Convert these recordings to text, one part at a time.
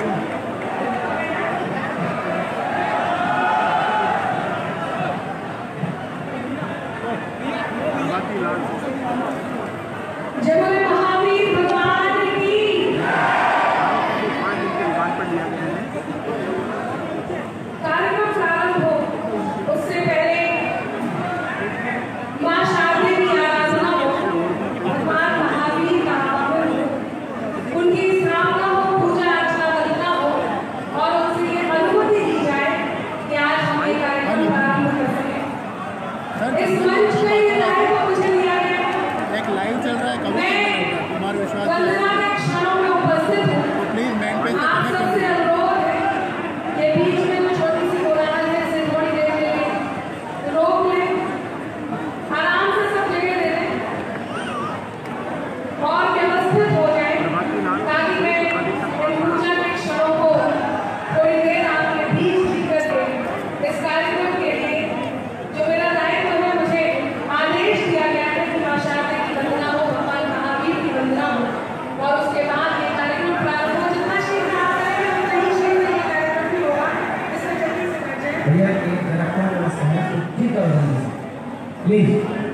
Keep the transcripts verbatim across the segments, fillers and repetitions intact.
Please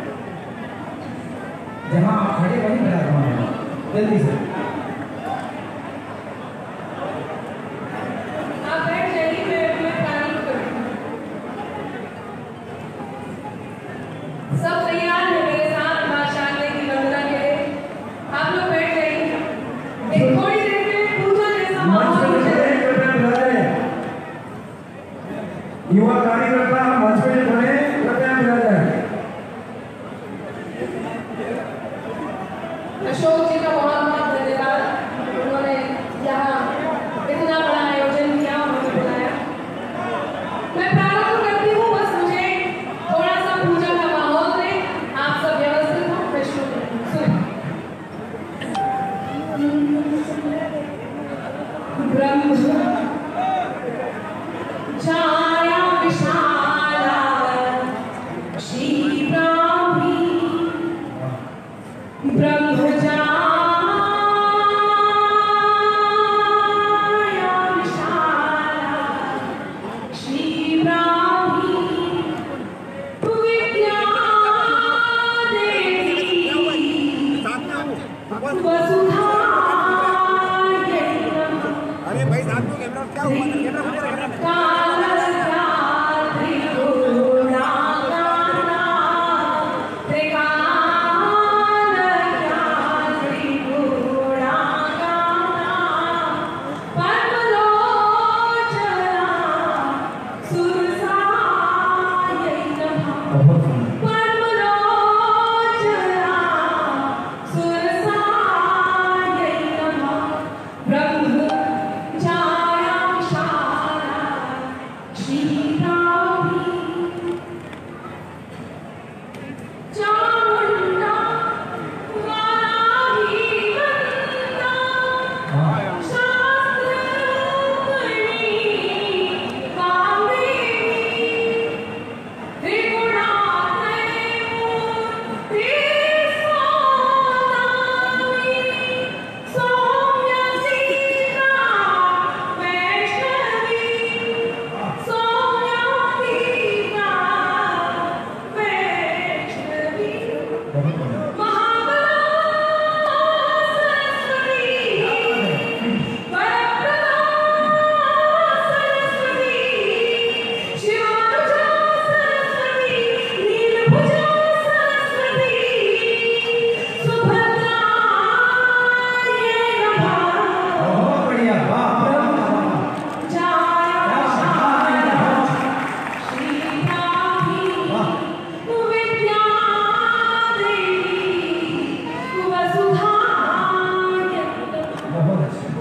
जहां आप खड़े वहीं खड़ा रहना जल्दी से। आप बैठ जाइए, मैं मैं तारीफ करूंगी। सब तैयार है मेरे साथ माशाअल्लाह की वंदना के लिए। आप लोग बैठ जाइए। एक थोड़ी देर के लिए पूजा जैसा माहौल युवा कार्यकर्ता मंच पे खड़े कृपया मिला जाए। अशोक जी का बहुत बहुत धन्यवाद, उन्होंने यहाँ इतना बड़ा आयोजन किया, मुझे बुलाया। मैं प्रारंभ करती हूँ, बस मुझे थोड़ा सा पूजा का माहौल दें, आप सब व्यवस्थित हो, मैं शुरू करती हूँ। ब्रह्म छाया विशाला श्री ब्रह्मचार्य विशाला श्री ब्राह्मी विद्या देवी वसुधा। अरे भाई साथ में कैमरा क्या हुआ? कैमरा बहुत अच्छा।